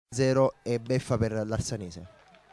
0 e beffa per l'Arsanese.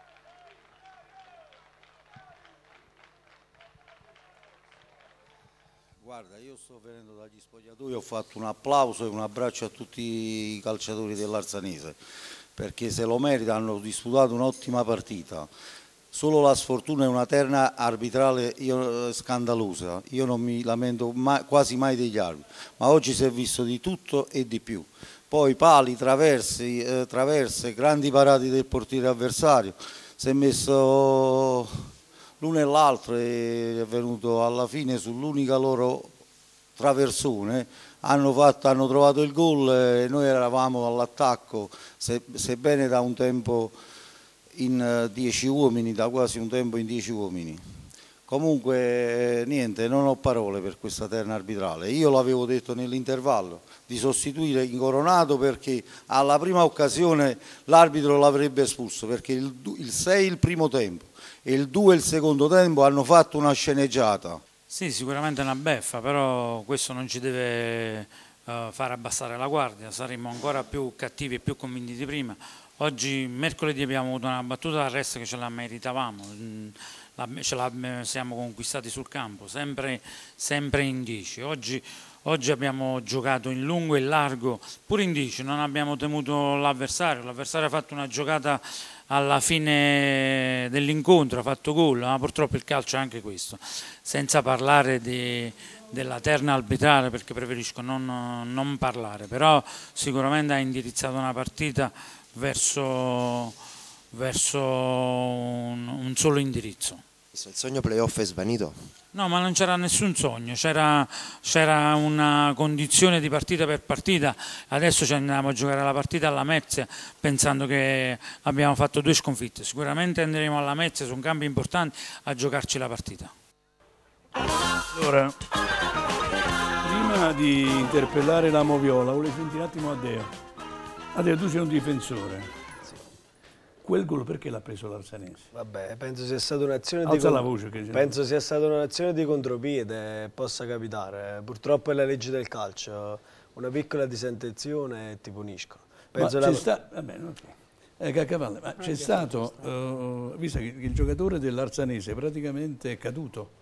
Guarda, io sto venendo dagli spogliatoi, ho fatto un applauso e un abbraccio a tutti i calciatori dell'Arsanese, perché se lo meritano, hanno disputato un'ottima partita. Solo la sfortuna è una terna arbitrale scandalosa, io non mi lamento quasi mai degli arbitri, ma oggi si è visto di tutto e di più. Poi pali, traverse, grandi parati del portiere avversario, si è messo l'uno e l'altro, è venuto alla fine sull'unica loro traversone, hanno trovato il gol e noi eravamo all'attacco, sebbene da un tempo in 10 uomini, da quasi un tempo in 10 uomini. Comunque niente, non ho parole per questa terna arbitrale. Io l'avevo detto nell'intervallo di sostituire Incoronato, perché alla prima occasione l'arbitro l'avrebbe espulso, perché il 6 il primo tempo e il 2 il secondo tempo hanno fatto una sceneggiata. Sì, sicuramente è una beffa, però questo non ci deve far abbassare la guardia, saremmo ancora più cattivi e più convinti di prima. Oggi, mercoledì, abbiamo avuto una battuta d'arresto che ce la meritavamo, ce la siamo conquistati sul campo, sempre in 10. Oggi abbiamo giocato in lungo e in largo, pure in 10, non abbiamo temuto l'avversario ha fatto una giocata alla fine dell'incontro, ha fatto gol, ma purtroppo il calcio è anche questo, senza parlare della terna arbitrale, perché preferisco non parlare, però sicuramente ha indirizzato una partita verso un solo indirizzo. Il sogno playoff è svanito? No, ma non c'era nessun sogno, c'era una condizione di partita per partita. Adesso ci andiamo a giocare la partita alla Mezia pensando che abbiamo fatto 2 sconfitte. Sicuramente andremo alla Mezia su un campo importante a giocarci la partita. Allora, prima di interpellare la Moviola, volevo sentire un attimo Adeo. Adeo, tu sei un difensore. Quel gol perché l'ha preso l'Arsanese? Vabbè, penso sia stata un'azione di contropiede, possa capitare. Purtroppo è la legge del calcio, una piccola disintenzione e ti puniscono. Penso ma c'è stato, visto che il giocatore dell'Arsanese praticamente è caduto.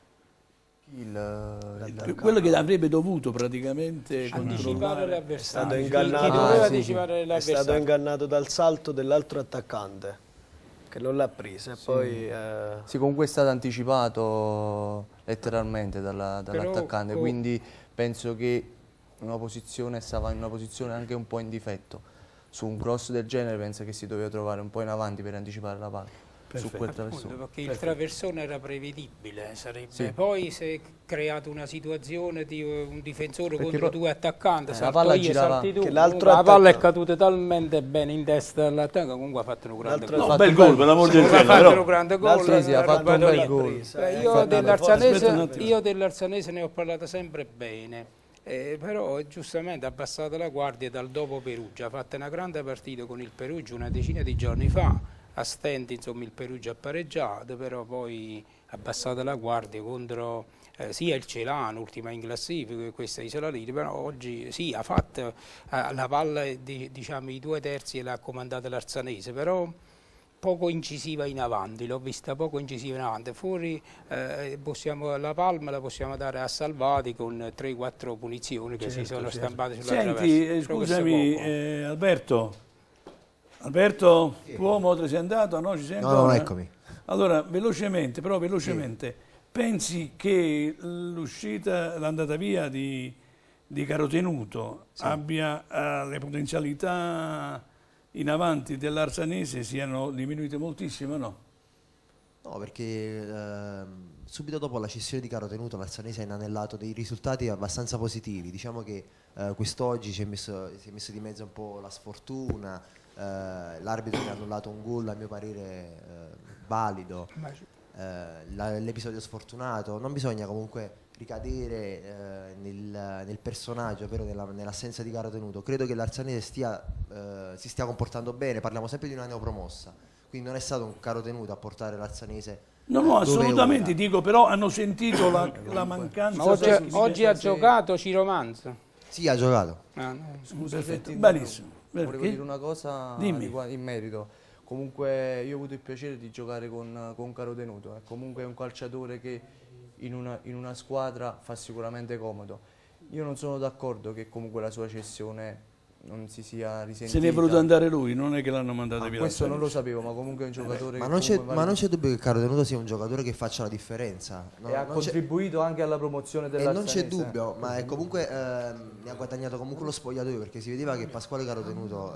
Quello che avrebbe dovuto praticamente anticipare l'avversario, è stato ingannato dal salto dell'altro attaccante che non l'ha presa. Sì. Poi, sì, comunque è stato anticipato letteralmente dall'attaccante, quindi penso che stava in una posizione anche un po' in difetto. Su un cross del genere penso che si doveva trovare un po' in avanti per anticipare la palla. Su quel traversone. Perché il traversone era prevedibile, poi si è creata una situazione di un difensore contro 2 attaccanti, la palla girava, la palla è caduta talmente bene in testa dell'attacco, comunque ha fatto un grande gol. Un bel gol, per l'amor del cielo, ha fatto un grande gol. Ha fatto un bel gol. Io dell'Arsanese ne ho parlato sempre bene. Però giustamente ha abbassato la guardia dal dopo Perugia, ha fatto una grande partita con il Perugia una decina di giorni fa, a stenti insomma il Perugia ha pareggiato, però poi ha abbassato la guardia contro sia il Celano, ultima in classifica, questa Isola Liri, però oggi sì, ha fatto la palla, diciamo i 2/3 l'ha comandata l'Arsanese, però poco incisiva in avanti, l'ho vista poco incisiva in avanti. Fuori la palma la possiamo dare a Salvati con 3-4 punizioni che si sono stampate sulla traversa. Senti, scusami Alberto, uomo, te sei andato? No, ci sei ancora? No, eccomi. Allora, velocemente, pensi che l'andata via di Carotenuto abbia le potenzialità in avanti dell'Arsanese siano diminuite moltissimo, no? No, perché subito dopo la cessione di Carotenuto l'Arsanese ha inanellato dei risultati abbastanza positivi. Diciamo che quest'oggi si è messo di mezzo un po' la sfortuna, l'arbitro che ha annullato un gol a mio parere valido, l'episodio sfortunato. Non bisogna comunque ricadere nel personaggio, però nell'assenza di Carotenuto. Credo che l'Arsanese si stia comportando bene, parliamo sempre di una neopromossa, quindi non è stato un Carotenuto a portare l'Arsanese. No, assolutamente, dico, però hanno sentito la mancanza. Ma oggi ha giocato Ciro Manzo? Sì, ha giocato. Scusa, benissimo. Volevo dire una cosa Dimmi. in merito. Comunque io ho avuto il piacere di giocare con Caro Tenuto, comunque è un calciatore che in una squadra fa sicuramente comodo. Io non sono d'accordo che comunque la sua cessione non si sia risentita. Se ne è voluto andare lui, non è che l'hanno mandato via. Questo non lo sapevo, ma comunque è un giocatore ma che non c'è dubbio che Caro Tenuto sia un giocatore che faccia la differenza. E ha contribuito anche alla promozione dell'Arsenese. Non c'è dubbio, ma è comunque ne ha guadagnato comunque lo spogliatoio, perché si vedeva che Pasquale Caro Tenuto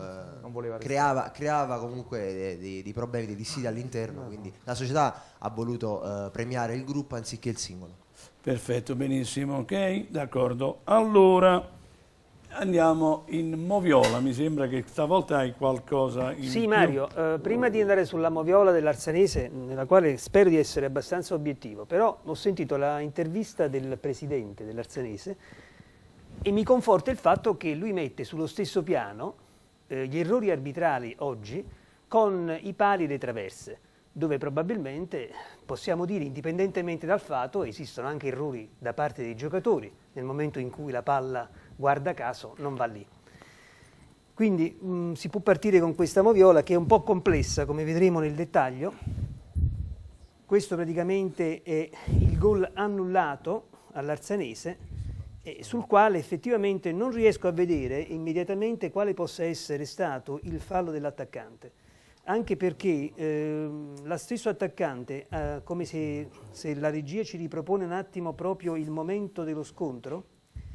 creava comunque dei problemi, dei dissidi all'interno, quindi la società ha voluto premiare il gruppo anziché il singolo. Perfetto, benissimo, ok, d'accordo. Allora andiamo in Moviola, mi sembra che stavolta hai qualcosa in Sì, più. Mario, prima di andare sulla Moviola dell'Arsenese, nella quale spero di essere abbastanza obiettivo, però ho sentito la intervista del presidente dell'Arsenese e mi conforta il fatto che lui mette sullo stesso piano gli errori arbitrali oggi con i pali e le traverse, dove probabilmente possiamo dire, indipendentemente dal fatto, esistono anche errori da parte dei giocatori nel momento in cui la palla, guarda caso, non va lì. Quindi si può partire con questa Moviola che è un po' complessa, come vedremo nel dettaglio. Questo praticamente è il gol annullato all'Arsenese, sul quale effettivamente non riesco a vedere immediatamente quale possa essere stato il fallo dell'attaccante, anche perché lo stesso attaccante, come se la regia ci ripropone un attimo proprio il momento dello scontro,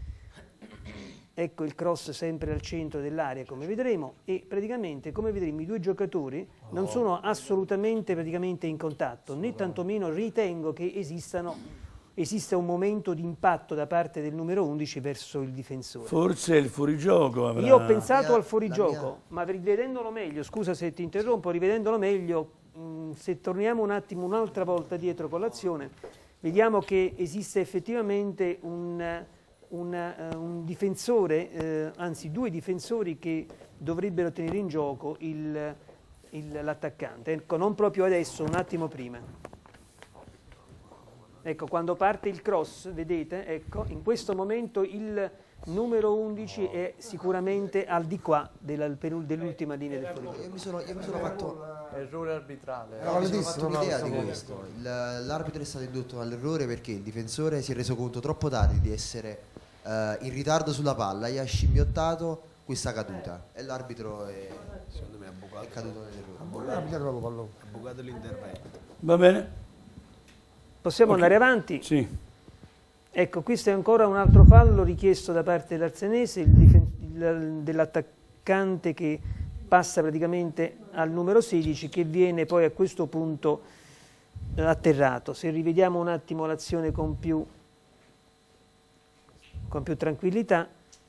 ecco il cross sempre al centro dell'area come vedremo, e praticamente come vedremo i due giocatori non sono assolutamente praticamente in contatto, né tantomeno ritengo che esista un momento di impatto da parte del numero 11 verso il difensore. Forse il fuorigioco avrà... Io ho pensato al fuorigioco, ma rivedendolo meglio, scusa se ti interrompo, rivedendolo meglio, se torniamo un attimo un'altra volta dietro con l'azione, vediamo che esiste effettivamente un difensore, anzi due difensori che dovrebbero tenere in gioco l'attaccante. Ecco, non proprio adesso, un attimo prima. Ecco, quando parte il cross, vedete, ecco, in questo momento il numero 11 è sicuramente al di qua dell'ultima linea del fuorigioco. Io mi sono fatto errore arbitrale. un'idea di questo. L'arbitro è stato indotto all'errore perché il difensore si è reso conto troppo tardi di essere in ritardo sulla palla, gli ha scimmiottato questa caduta e l'arbitro è caduto nell'errore. Ha bucato l'intervento. Va bene? Possiamo andare avanti? Sì. Ecco, questo è ancora un altro fallo richiesto da parte dell'Arsenese, dell'attaccante che passa praticamente al numero 16, che viene poi a questo punto atterrato. Se rivediamo un attimo l'azione con più tranquillità,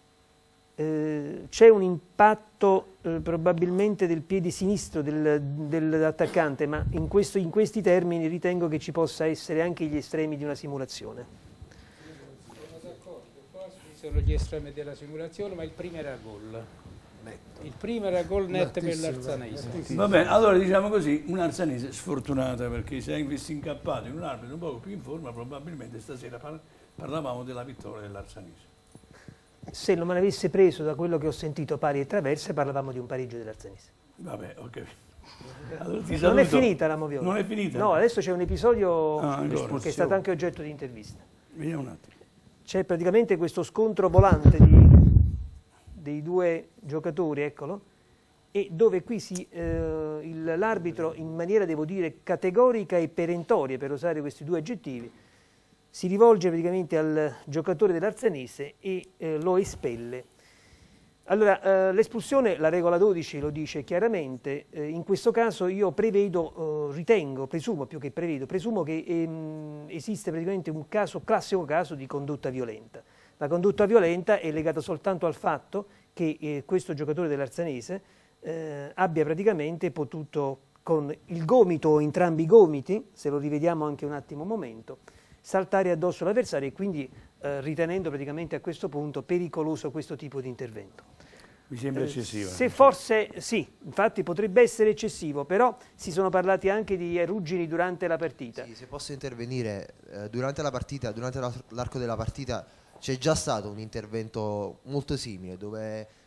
c'è un impatto probabilmente del piede sinistro dell'attaccante, ma in questi termini ritengo che ci possa essere anche gli estremi di una simulazione. Sono d'accordo, qua sono gli estremi della simulazione, ma il primo era gol. Il primo era gol netto per l'Arsenese. Va bene, allora diciamo così, un Arsenese sfortunata, perché se avessi incappato in un arbitro un po' più in forma, probabilmente stasera parlavamo della vittoria dell'Arsenese. Se non me l'avesse preso da quello che ho sentito pari e traverse, parlavamo di un pareggio dell'Arsenese. Vabbè, ok. Allora, non è finita la Moviola. Non è finita? No, adesso c'è un episodio che è stato anche oggetto di intervista. Vediamo un attimo. C'è praticamente questo scontro volante dei due giocatori, eccolo, e dove qui l'arbitro, in maniera, devo dire, categorica e perentoria, per usare questi due aggettivi, si rivolge praticamente al giocatore dell'Arsenese e lo espelle. Allora, l'espulsione, la regola 12 lo dice chiaramente, in questo caso io presumo che esiste praticamente un classico caso di condotta violenta. La condotta violenta è legata soltanto al fatto che questo giocatore dell'Arsenese abbia praticamente potuto, con il gomito o entrambi i gomiti, se lo rivediamo anche un attimo un momento, saltare addosso all'avversario e quindi ritenendo praticamente a questo punto pericoloso questo tipo di intervento. Mi sembra eccessivo. Se forse sì, infatti potrebbe essere eccessivo, però si sono parlati anche di ruggini durante la partita. Sì, se posso intervenire, durante la partita, durante l'arco della partita c'è già stato un intervento molto simile dove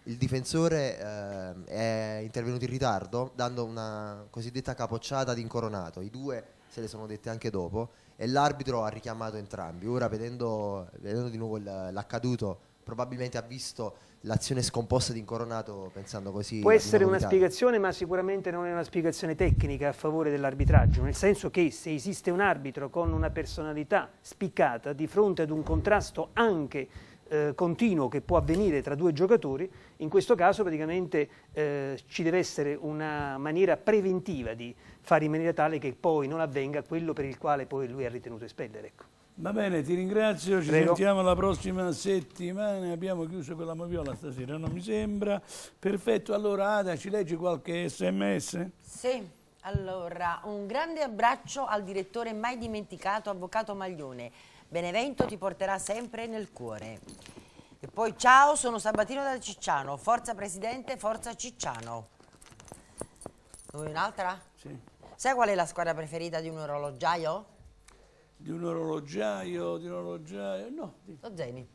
il difensore è intervenuto in ritardo dando una cosiddetta capocciata di Incoronato, i due se le sono dette anche dopo e l'arbitro ha richiamato entrambi. Ora vedendo di nuovo l'accaduto, probabilmente ha visto l'azione scomposta di Incoronato pensando così. Può essere una spiegazione, ma sicuramente non è una spiegazione tecnica a favore dell'arbitraggio, nel senso che se esiste un arbitro con una personalità spiccata di fronte ad un contrasto anche continuo che può avvenire tra due giocatori, in questo caso praticamente ci deve essere una maniera preventiva di fare in maniera tale che poi non avvenga quello per il quale poi lui ha ritenuto espellere. Ecco. Va bene, ti ringrazio, ci sentiamo la prossima settimana. Abbiamo chiuso con la moviola stasera, non mi sembra. Perfetto, allora Ada, ci leggi qualche sms? Sì, allora un grande abbraccio al direttore mai dimenticato, avvocato Maglione. Benevento ti porterà sempre nel cuore. E poi ciao, sono Sabatino da Cicciano, forza Presidente, forza Cicciano. Vuoi un'altra? Sì. Sai qual è la squadra preferita di un orologiaio? Di un orologiaio, no. Lo Zenit.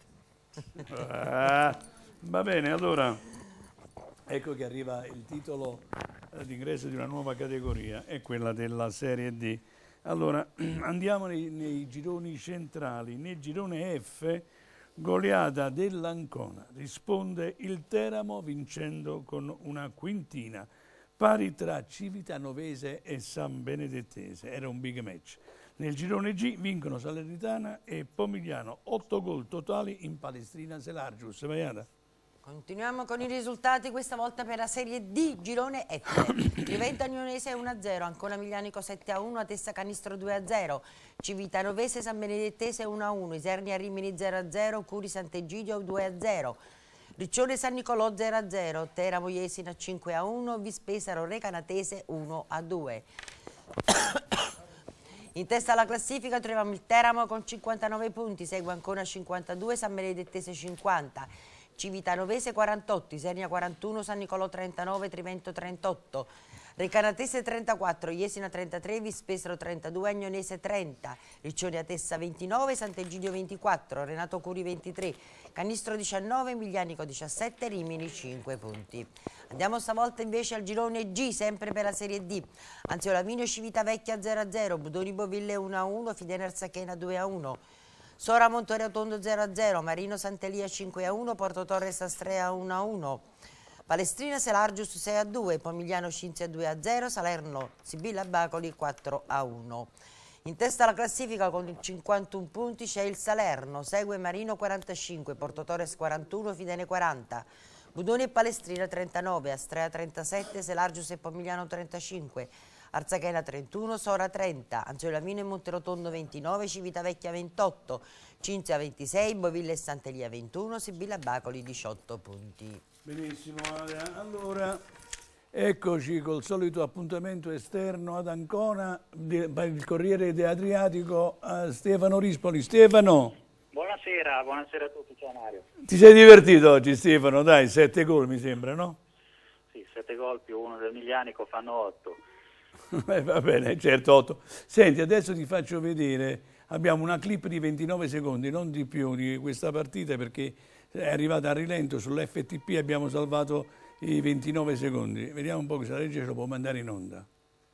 Va bene, allora, ecco che arriva il titolo d'ingresso di una nuova categoria, è quella della Serie D. Allora, andiamo nei gironi centrali. Nel girone F, goleata dell'Ancona. Risponde il Teramo vincendo con una quintina, pari tra Civitanovese e San Benedettese. Era un big match. Nel girone G vincono Salernitana e Pomigliano. 8 gol totali in Palestrina Selargius. Vai Ada. Continuiamo con i risultati, questa volta per la Serie D, girone F. Juventa Agnonese 1-0, Ancona Miglianico 7-1, Atessa Canistro 2-0, Civitanovese San Benedettese 1-1, Isernia Rimini 0-0, Curi Sant'Egidio 2-0, Riccione San Nicolò 0-0, Teramo Jesina 5-1, Vispesaro Recanatese 1-2. In testa alla classifica troviamo il Teramo con 59 punti, segue Ancona 52, San Benedettese 50, Civitanovese 48, Isernia 41, San Nicolò 39, Trivento 38, Recanatese 34, Jesina 33, Vispesaro 32, Agnonese 30, Riccione Atessa 29, Sant'Egidio 24, Renato Curi 23, Canistro 19, Miglianico 17, Rimini 5 punti. Andiamo stavolta invece al girone G, sempre per la Serie D. Anziolaminio Civitavecchia 0-0, Budoni Boville 1-1, Fidene Arzachena 2-1. Sora Monterotondo 0-0, Marino Sant'Elia 5-1, Porto Torres Astrea 1-1, Palestrina Selargius 6-2, Pomigliano Cinzia 2-0, Salerno Sibilla Bacoli 4-1. In testa alla classifica con 51 punti c'è il Salerno, segue Marino 45, Porto Torres 41, Fidene 40, Budoni e Palestrina 39, Astrea 37, Selargius e Pomigliano 35, Arzachena 31, Sora 30, Anziolamino e Monterotondo 29, Civitavecchia 28, Cinzia 26, Boville e Sant'Elia 21, Sibilla Bacoli 18 punti. Benissimo, allora eccoci col solito appuntamento esterno ad Ancona, il Corriere Adriatico, Stefano Rispoli. Stefano. Buonasera, buonasera a tutti, ciao Mario. Ti sei divertito oggi Stefano? Dai, 7 gol mi sembra, no? Sì, 7 gol più uno del Miglianico fanno 8. Va bene, certo 8. Senti, adesso ti faccio vedere, abbiamo una clip di 29 secondi, non di più, di questa partita perché è arrivata a rilento sull'FTP, abbiamo salvato i 29 secondi. Vediamo un po' se la regia ce lo può mandare in onda.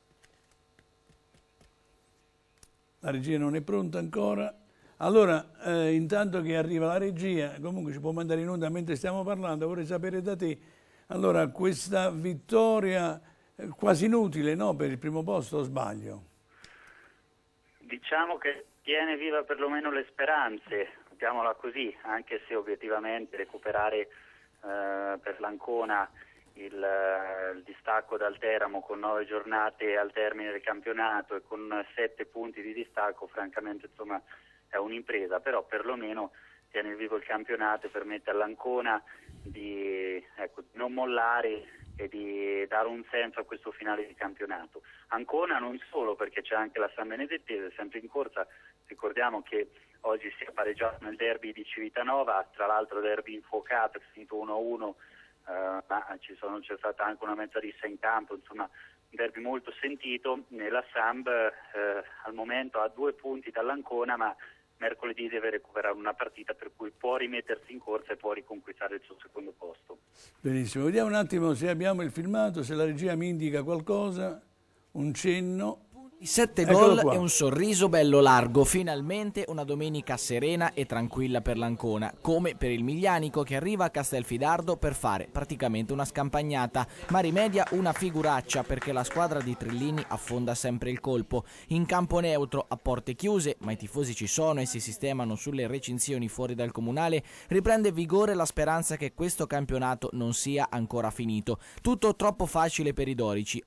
La regia non è pronta ancora. Allora, intanto che arriva la regia, comunque ci può mandare in onda mentre stiamo parlando, vorrei sapere da te, allora, questa vittoria quasi inutile, no, per il primo posto, o sbaglio? Diciamo che tiene viva perlomeno le speranze, mettiamola così, anche se obiettivamente recuperare per l'Ancona il distacco dal Teramo con 9 giornate al termine del campionato e con 7 punti di distacco, francamente insomma è un'impresa, però perlomeno tiene vivo il campionato e permette all'Ancona di non mollare e di dare un senso a questo finale di campionato. Ancona non solo, perché c'è anche la San Benedettese sempre in corsa, ricordiamo che oggi si è pareggiato nel derby di Civitanova, tra l'altro derby infuocato, è finito 1-1, ma c'è stata anche una mezza rissa in campo, insomma un derby molto sentito. La Samb al momento ha 2 punti dall'Ancona, ma mercoledì deve recuperare una partita per cui può rimettersi in corsa e può riconquistare il suo secondo posto. Benissimo, vediamo un attimo se abbiamo il filmato, se la regia mi indica qualcosa, un cenno. 7 gol e un sorriso bello largo, finalmente una domenica serena e tranquilla per l'Ancona, come per il Miglianico che arriva a Castelfidardo per fare praticamente una scampagnata, ma rimedia una figuraccia perché la squadra di Trillini affonda sempre il colpo. In campo neutro, a porte chiuse, ma i tifosi ci sono e si sistemano sulle recinzioni fuori dal comunale, riprende vigore la speranza che questo campionato non sia ancora finito. Tutto troppo facile per i dorici.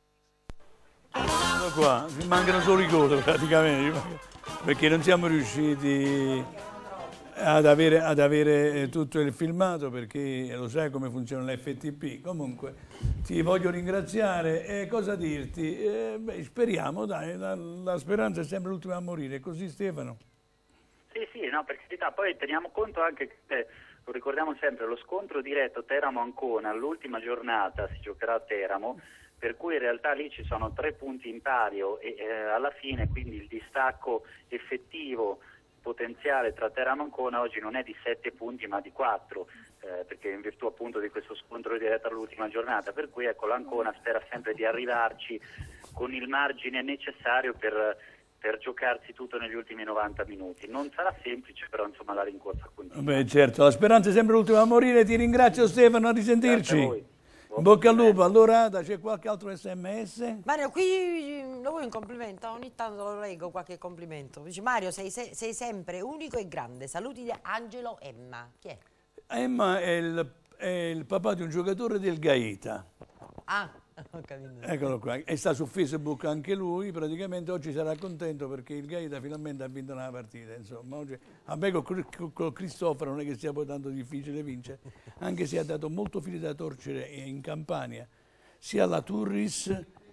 Qua, mancano solo i gol praticamente, perché non siamo riusciti ad avere tutto il filmato, perché lo sai come funziona l'FTP. Comunque ti voglio ringraziare e cosa dirti? Speriamo, dai, la speranza è sempre l'ultima a morire, così Stefano? Sì, no, per carità, poi teniamo conto anche che, lo ricordiamo sempre, lo scontro diretto Teramo-Ancona all'ultima giornata si giocherà a Teramo, per cui in realtà lì ci sono 3 punti in palio e alla fine quindi il distacco effettivo potenziale tra Teramo e Ancona oggi non è di 7 punti ma di 4, perché in virtù appunto di questo scontro diretto all'ultima giornata, per cui ecco l'Ancona spera sempre di arrivarci con il margine necessario per giocarsi tutto negli ultimi 90 minuti. Non sarà semplice, però insomma la rincorsa continua. Beh, certo, la speranza è sempre l'ultima a morire. Ti ringrazio Stefano, a risentirci. Grazie a voi. In bocca al lupo. Allora, c'è qualche altro SMS? Mario, qui lo vuoi un complimento? Ogni tanto lo leggo qualche complimento. Dice Mario, sei sempre unico e grande. Saluti da Angelo Emma. Chi è? Emma è il papà di un giocatore del Gaeta. Ah, ho capito. Eccolo qua, e sta su Facebook anche lui, praticamente oggi sarà contento perché il Gaeta finalmente ha vinto una partita, insomma. Oggi, a me con Cristoforo non è che sia poi tanto difficile vincere, anche se ha dato molto filo da torcere in Campania, sia alla Turris...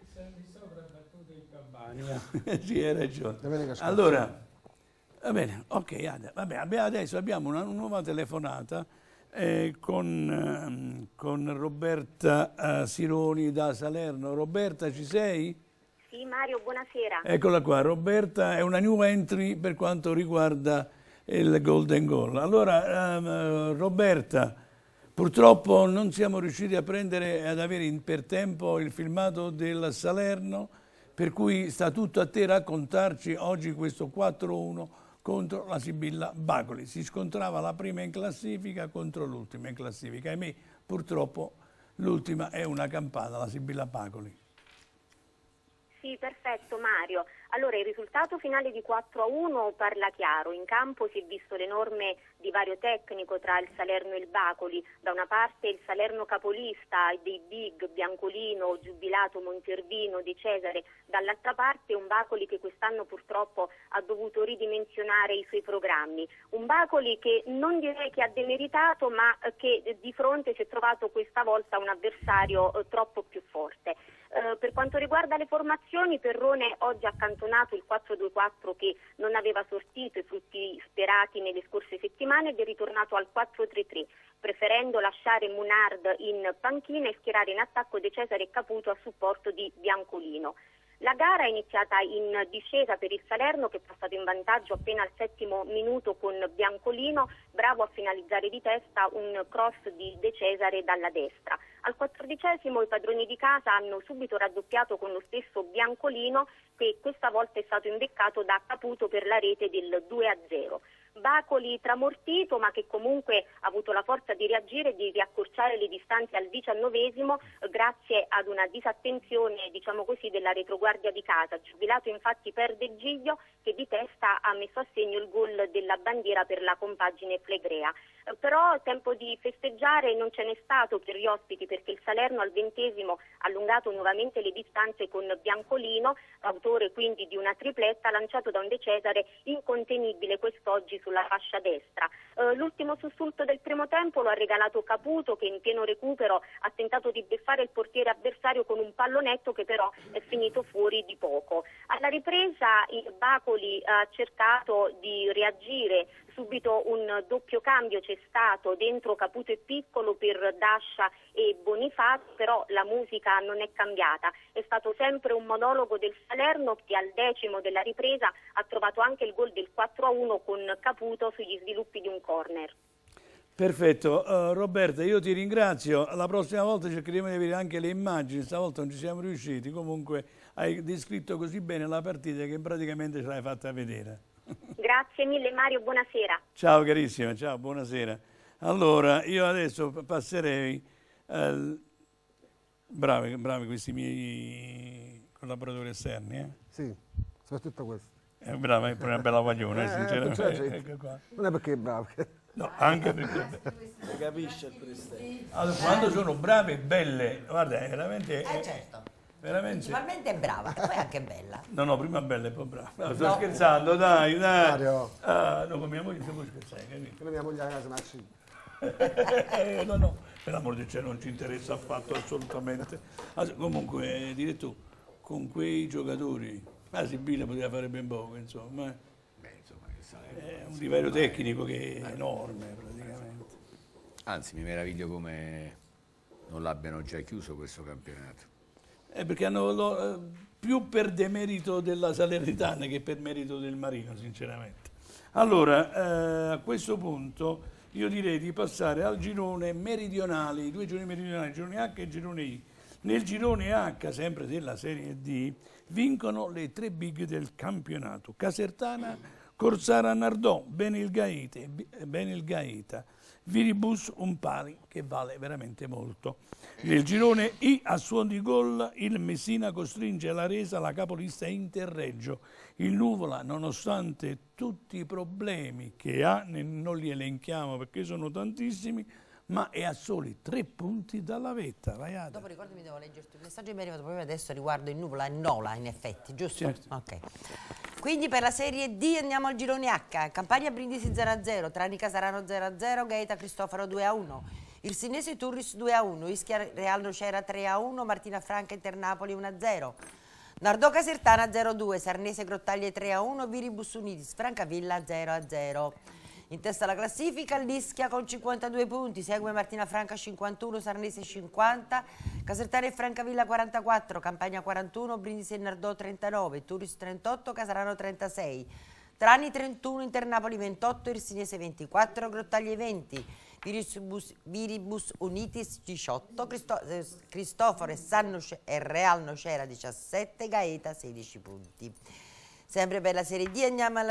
Sì, hai ragione. Allora, va bene, ok, adesso abbiamo una nuova telefonata con Roberta Sironi da Salerno. Roberta, ci sei? Sì, Mario, buonasera. Eccola qua, Roberta è una new entry per quanto riguarda il Golden Goal. Allora, Roberta, purtroppo non siamo riusciti a prendere, ad avere per tempo il filmato del Salerno, per cui sta tutto a te raccontarci oggi questo 4-1 contro la Sibilla Bacoli. Si scontrava la prima in classifica contro l'ultima in classifica. Ahimè, purtroppo l'ultima è una campana, la Sibilla Bacoli. Sì, perfetto Mario. Allora, il risultato finale di 4-1 parla chiaro. In campo si è visto l'enorme divario tecnico tra il Salerno e il Bacoli. Da una parte il Salerno capolista dei big Biancolino, Giubilato, Montervino, De Cesare, dall'altra parte un Bacoli che quest'anno purtroppo ha dovuto ridimensionare i suoi programmi. Un Bacoli che non direi che ha demeritato, ma che di fronte si è trovato questa volta un avversario troppo più forte. Per quanto riguarda le formazioni, Perrone oggi ha accantonato il 4-2-4 che non aveva sortito i frutti sperati nelle scorse settimane ed è ritornato al 4-3-3, preferendo lasciare Munard in panchina e schierare in attacco De Cesare e Caputo a supporto di Biancolino. La gara è iniziata in discesa per il Salerno, che è passato in vantaggio appena al 7° minuto con Biancolino, bravo a finalizzare di testa un cross di De Cesare dalla destra. Al 14° i padroni di casa hanno subito raddoppiato con lo stesso Biancolino, che questa volta è stato imbeccato da Caputo per la rete del 2-0. Bacoli tramortito, ma che comunque ha avuto la forza di reagire e di riaccorciare le distanze al 19° grazie ad una disattenzione, diciamo così, della retroguardia di casa. Giubilato infatti perde Giglio, che di testa ha messo a segno il gol della bandiera per la compagine Flegrea. Però tempo di festeggiare non ce n'è stato per gli ospiti, perché il Salerno al 20° ha allungato nuovamente le distanze con Biancolino, autore quindi di una tripletta, lanciato da un De Cesare incontenibile quest'oggi sulla fascia destra. L'ultimo sussulto del primo tempo lo ha regalato Caputo, che in pieno recupero ha tentato di beffare il portiere avversario con un pallonetto che però è finito fuori di poco. Alla ripresa il Bacoli ha cercato di reagire subito un doppio cambio c'è stato dentro Caputo e Piccolo per Dascia e Bonifacio, però la musica non è cambiata. È stato sempre un monologo del Salerno che al 10° della ripresa ha trovato anche il gol del 4-1 con Caputo sugli sviluppi di un corner. Perfetto, Roberta, io ti ringrazio. La prossima volta cercheremo di avere anche le immagini, stavolta non ci siamo riusciti, comunque hai descritto così bene la partita che praticamente ce l'hai fatta vedere. Grazie mille Mario, buonasera. Ciao carissima, ciao, buonasera. Allora, io adesso passerei, bravi questi miei collaboratori esterni. Sì, soprattutto questo. Brava, è una bella guaglione, sinceramente. Ecco qua. Non è perché è bravo. No, anche perché capisce il presidente. Allora, quando sono brave e belle, guarda, è veramente... certo. Veramente... Principalmente è brava, poi è anche bella. No, prima bella e poi brava. No, sto scherzando, dai. Mario. No, con mia moglie se vuoi scherzare, capito? Con mia moglie a casa Maxi. No, per l'amor di cielo non ci interessa affatto, assolutamente. Comunque, dire tu, con quei giocatori, Sibilla poteva fare ben poco, insomma. È un livello tecnico che è enorme, praticamente. Anzi, mi meraviglio come non l'abbiano già chiuso questo campionato. Perché hanno più per demerito della Salernitana che per merito del Marino, sinceramente. Allora, a questo punto io direi di passare al girone meridionale, i due gironi meridionali, il girone H e il girone I. Nel girone H, sempre della Serie D, vincono le 3 big del campionato: Casertana, Corsara Nardò, Benilgaita, Viribus Umpali, che vale veramente molto. Nel girone I, a suon di gol, il Messina costringe la resa alla capolista Interreggio. Il Nuvola, nonostante tutti i problemi che ha, non li elenchiamo perché sono tantissimi, ma è a soli 3 punti dalla vetta. Dopo ricordami, devo leggerti un messaggio che mi è arrivato proprio adesso riguardo il Nuvola e Nola, in effetti, giusto? Certo. Ok. Quindi per la Serie D andiamo al girone H. Campania Brindisi 0-0, Trani Casarano 0-0, Gaeta Cristoforo 2-1, Irsinese Turris 2-1, Ischia Real Nocera 3-1, Martina Franca Internapoli 1-0, Nardò Casertana 0-2, Sarnese Grottaglie 3-1, Viribus Unitis Francavilla 0-0. In testa alla classifica l'Ischia con 52 punti, segue Martina Franca 51, Sarnese 50, Casertana e Francavilla 44, Campania 41, Brindisi e Nardò 39, Turis 38, Casarano 36, Trani 31, Internapoli 28, Irsinese 24, Grottaglie 20, Viribus Unitis 18, Cristoforo e Real Nocera 17, Gaeta 16 punti. Sempre per la Serie D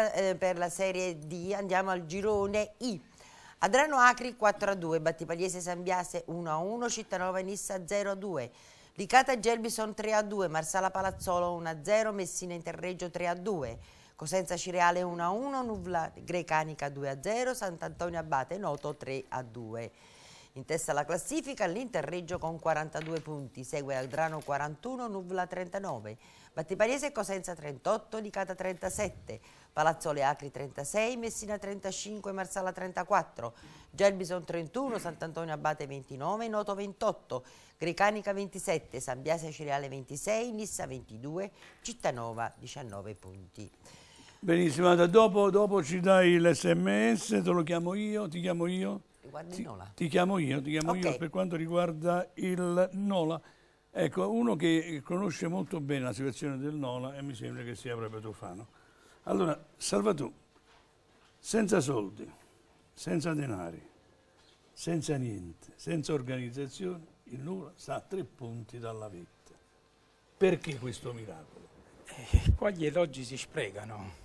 andiamo al girone I. Adrano Acri 4-2, Battipaliese San Biase 1-1, Cittanova Nissa 0-2, Licata Gelbison 3-2, Marsala Palazzolo 1-0, Messina Interreggio 3-2, Cosenza Cireale 1-1, Nuvla Grecanica 2-0, Sant'Antonio Abate Noto 3-2. In testa alla classifica l'Interreggio con 42 punti, segue Adrano 41, Nuvla 39, Battipaliese e Cosenza 38, Licata 37, Palazzole Acri 36, Messina 35, Marsala 34, Gelbison 31, Sant'Antonio Abate 29, Noto 28, Grecanica 27, San Biase Cireale 26, Nissa 22, Cittanova 19 punti. Benissimo, dopo ci dai l'SMS, te lo chiamo io, ti chiamo io? Ti chiamo io Okay. Per quanto riguarda il Nola. Ecco, uno che conosce molto bene la situazione del Nola e mi sembra che sia proprio Tofano. Allora, Salvatù, senza soldi, senza denari, senza niente, senza organizzazione, il Nola sta a 3 punti dalla vetta. Perché questo miracolo? Qua gli elogi si sprecano.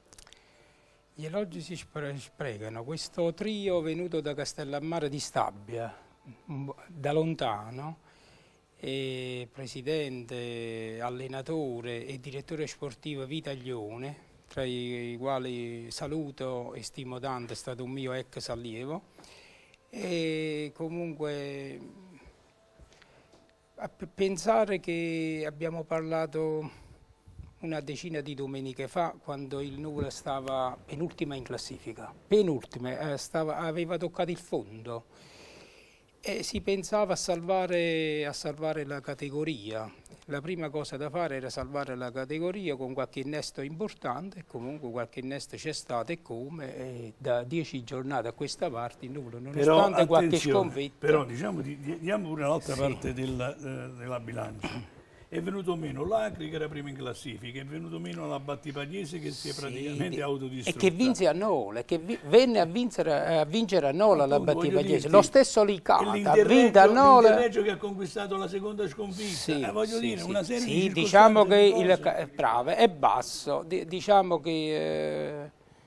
Gli elogi si sprecano. Questo trio venuto da Castellammare di Stabia, da lontano, presidente, allenatore e direttore sportivo Vitaglione, tra i quali saluto e stimo tanto, è stato un mio ex allievo, e comunque a pensare che abbiamo parlato una decina di domeniche fa, quando il Nuvola stava penultima in classifica, aveva toccato il fondo e si pensava a salvare la categoria. la prima cosa da fare era salvare la categoria con qualche innesto importante, e comunque qualche innesto c'è stato e come, e da 10 giornate a questa parte nulla, nonostante qualche sconfitta. Però diciamo, diamo pure l'altra parte della bilancia. È venuto meno l'Acri che era prima in classifica, è venuto meno la Battipagliese che si è praticamente autodistrutta. E che vinse a Nola, che venne a vincere a Nola la Battipagliese. Lo stesso Licata ha vinto a Nola. L'Interreggio che ha conquistato la seconda sconfitta. Voglio dire, una serie di diciamo che il bravo è basso, diciamo che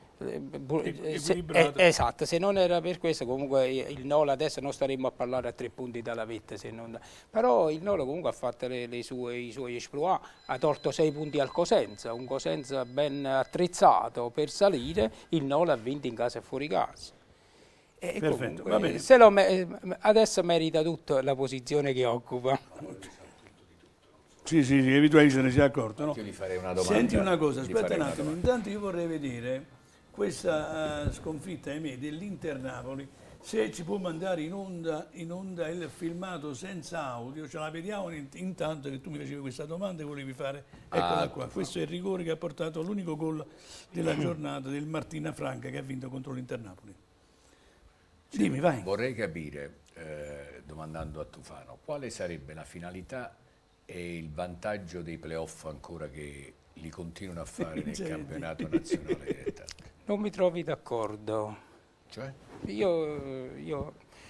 esatto, se non era per questo comunque il Nola adesso non staremmo a parlare a 3 punti dalla vetta, però il Nola comunque ha fatto i suoi exploit, ha tolto 6 punti al Cosenza, un Cosenza ben attrezzato per salire, il Nola ha vinto in casa e fuori casa. E perfetto, comunque, va bene. Adesso merita tutta la posizione che occupa. Sì, abitualmente se ne si è accorto, no? Io gli farei una domanda. Senti una cosa, aspetta un attimo, intanto io vorrei vedere questa sconfitta dell'Inter Napoli, se ci può mandare in onda il filmato senza audio, ce la vediamo intanto che tu mi facevi questa domanda e volevi fare, eccola qua, questo è il rigore che ha portato l'unico gol della giornata del Martina Franca che ha vinto contro l'Inter Napoli. Dimmi, vai. Vorrei capire, domandando a Tufano, quale sarebbe la finalità e il vantaggio dei playoff ancora che li continuano a fare nel campionato nazionale direttamente? Non mi trovi d'accordo. Cioè? Io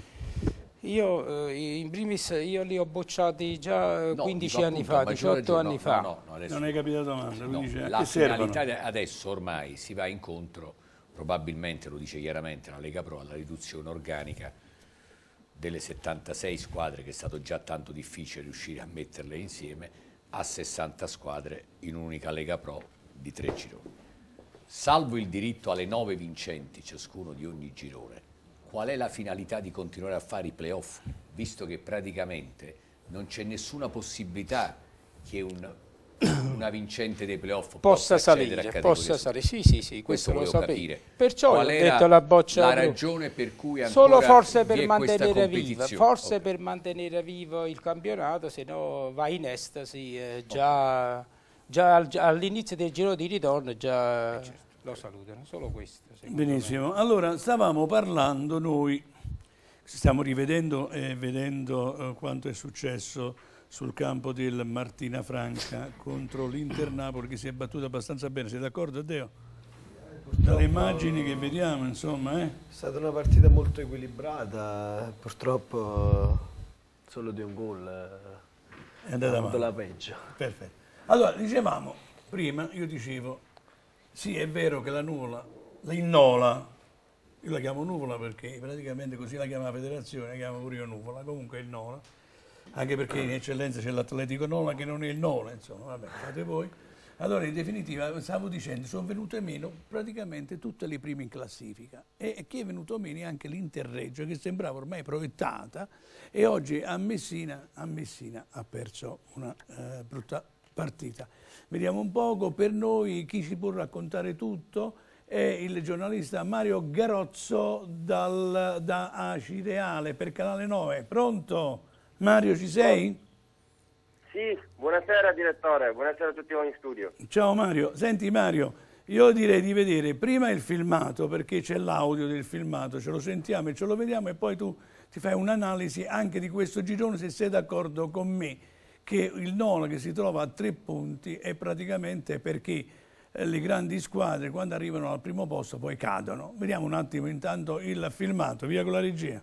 in primis li ho bocciati già 15 anni fa, 18 anni fa. No, adesso, non hai capito la domanda. La finalità adesso ormai si va incontro, probabilmente lo dice chiaramente la Lega Pro, alla riduzione organica delle 76 squadre, che è stato già tanto difficile riuscire a metterle insieme, a 60 squadre in un'unica Lega Pro di 3 gironi. Salvo il diritto alle 9 vincenti, ciascuno di ogni girone, qual è la finalità di continuare a fare i playoff, visto che praticamente non c'è nessuna possibilità che una vincente dei playoff possa salire a categoria? Sì, questo lo sapevo. Perciò qual ho detto la boccia. La ragione per cui ancora solo forse per vi è mantenere vivo, okay, per mantenere vivo il campionato, se no va in estasi già all'inizio del giro di ritorno certo. Lo salutano, solo questo. Benissimo, allora stavamo parlando noi, stiamo rivedendo e vedendo quanto è successo sul campo del Martina Franca contro l'Inter Napoli, che si è battuto abbastanza bene, sei d'accordo Deo? Dalle immagini che vediamo, insomma. È stata una partita molto equilibrata, purtroppo solo di un gol è andata male. La peggio. Perfetto. Allora, dicevamo, prima io dicevo, sì è vero che la nuvola, il Nola, io la chiamo nuvola perché praticamente così la chiama la federazione, la chiamo pure io nuvola, comunque è il Nola, anche perché in eccellenza c'è l'Atletico Nola che non è il Nola, insomma, vabbè, fate voi. Allora, in definitiva, stavo dicendo, sono venute meno praticamente tutte le prime in classifica e che è venuto meno anche l'Interreggio, che sembrava ormai proiettata, e oggi a Messina ha perso una brutta partita. Vediamo un poco, per noi chi ci può raccontare tutto è il giornalista Mario Garozzo da Acireale per Canale 9. Pronto? Mario, ci sei? Sì, buonasera direttore, buonasera a tutti voi in studio. Ciao Mario, senti Mario, io direi di vedere prima il filmato, perché c'è l'audio del filmato, ce lo sentiamo e ce lo vediamo, e poi tu ti fai un'analisi anche di questo girone, se sei d'accordo con me che il Nola, che si trova a 3 punti, è praticamente perché le grandi squadre quando arrivano al primo posto poi cadono. Vediamo un attimo intanto il filmato, via con la regia.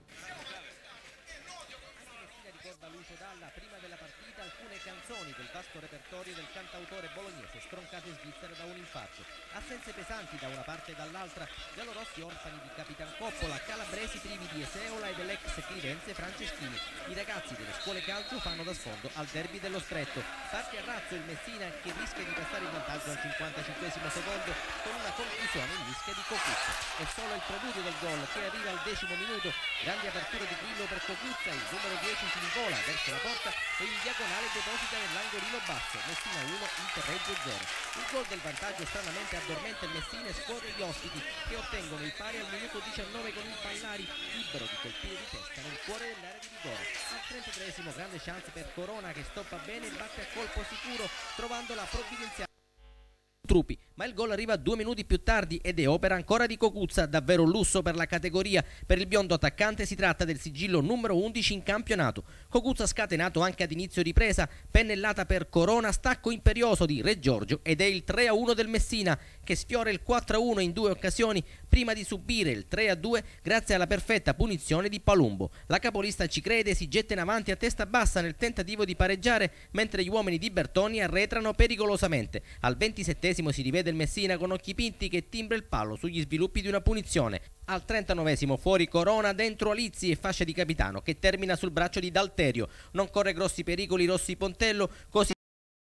Repertorio del cantautore bolognese, stroncate svizzere da un infarto, assenze pesanti da una parte e dall'altra, giallorossi orfani di Capitan Coppola, calabresi privi di Eseola e dell'ex Clivenze Franceschini. I ragazzi delle scuole calcio fanno da sfondo al derby dello Stretto. Parte a razzo il Messina, che rischia di passare in vantaggio al 55esimo secondo con una conclusione in mischia di Cocuzza. È solo il preludio del gol che arriva al 10° minuto, grande apertura di Grillo per Cocuzza, il numero 10 si invola verso la porta e in diagonale deposita nell'angolino basso. Messina 1, Interreggio 0. Il gol del vantaggio stranamente addormenta il Messina e scuote gli ospiti, che ottengono il pari al minuto 19 con il Painari libero di colpire di testa nel cuore dell'area di rigore. Al 33esimo grande chance per Corona, che stoppa bene e batte a colpo sicuro trovando la provvidenziale Truppi, ma il gol arriva 2 minuti più tardi ed è opera ancora di Cocuzza, davvero un lusso per la categoria. Per il biondo attaccante si tratta del sigillo numero 11 in campionato. Cocuzza scatenato anche ad inizio ripresa, pennellata per Corona, stacco imperioso di Re Giorgio ed è il 3-1 del Messina, che sfiora il 4-1 in 2 occasioni prima di subire il 3-2 grazie alla perfetta punizione di Palumbo. La capolista ci crede e si getta in avanti a testa bassa nel tentativo di pareggiare, mentre gli uomini di Bertoni arretrano pericolosamente. Al 27esimo si rivede il Messina con occhi pinti che timbra il palo sugli sviluppi di una punizione. Al 39esimo fuori Corona, dentro Alizzi e fascia di capitano, che termina sul braccio di Dalterio. Non corre grossi pericoli Rossi Pontello, così